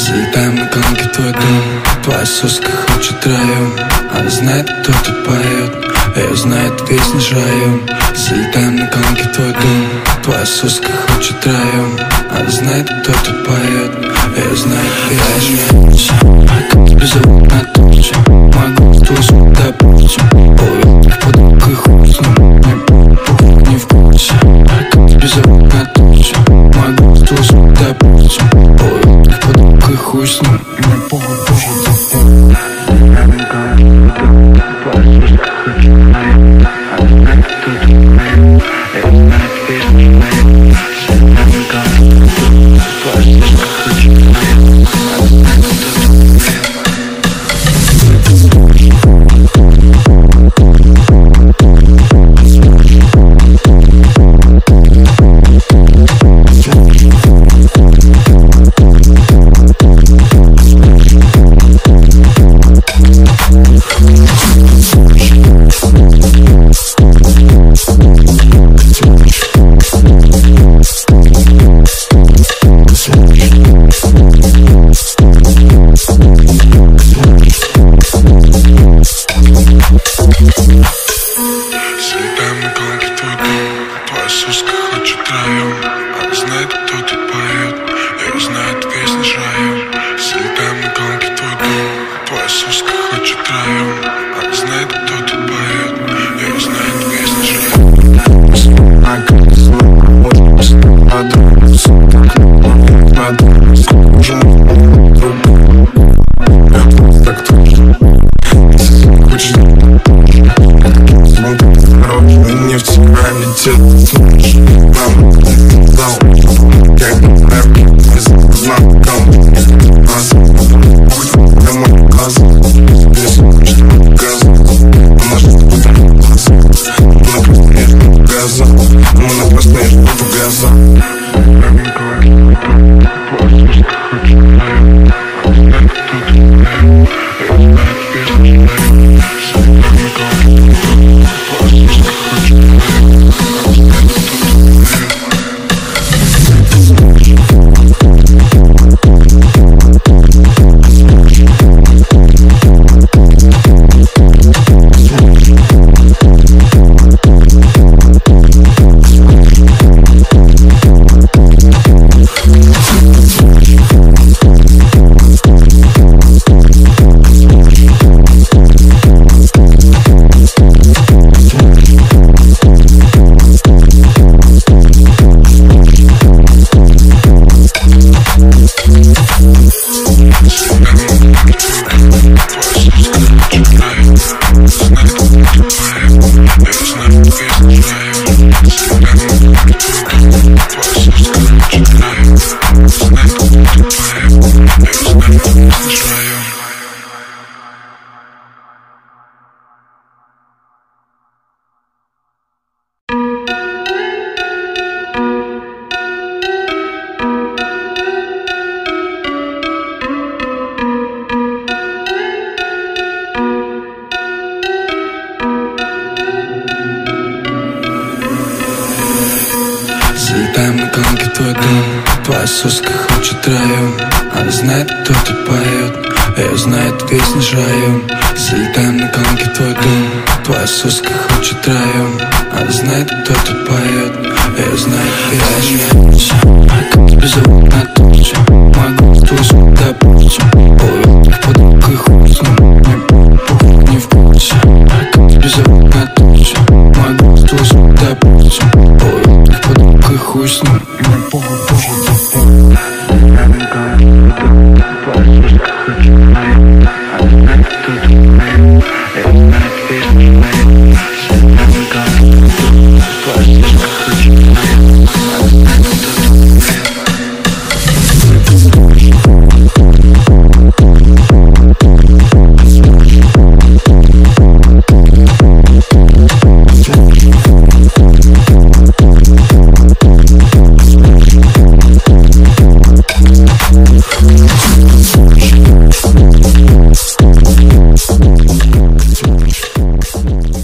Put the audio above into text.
Залетаем на гонки в твой дом. Твоя соска хочет район. Она знает, кто тут поет. Ее знает весь наш район. Залетаем на гонки в твой дом. Твоя соска хочет район. Она знает, кто тут поет. Ее знает весь наш район. А как тебя зовут на туче? Мой голос твой звук допустим. Ой, в подруг и хуй с ним. Мне похуй, не в курсе. А как тебя зовут на туче? Мой голос твой звук допустим. Ой, в подруг и хуй с ним. Мне похуй, похуй, похуй. Залетаем на гонки в твой дом. Твоя соска хочет район. Она знает, кто тут поет. Ее знает весь наш район. Залетаем на гонки в твой дом. Твоя соска хочет район. Она знает, кто тут поет. Ее знает весь наш район. А как тебя зовут на туче? Мой голос твой звук допустим. Ой, в подруг и хуй с ним. Мне похуй, не в курсе. А как тебя зовут на туче? Мой голос твой звук допустим. Ой, в подруг и хуй с ним. Мне похуй, похуй, похуй. Thank you.